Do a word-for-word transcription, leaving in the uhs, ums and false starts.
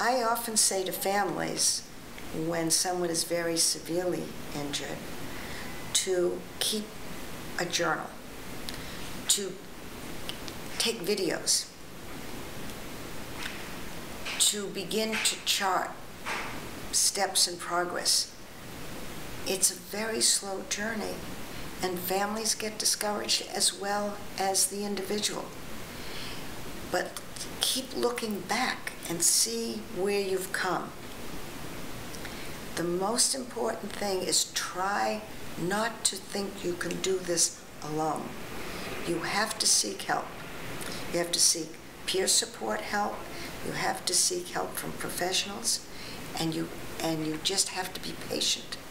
I often say to families, when someone is very severely injured, to keep a journal, to take videos, to begin to chart steps in progress. It's a very slow journey, and families get discouraged as well as the individual. But keep looking back and see where you've come. The most important thing is try not to think you can do this alone. You have to seek help. You have to seek peer support help. You have to seek help from professionals, and you and you just have to be patient.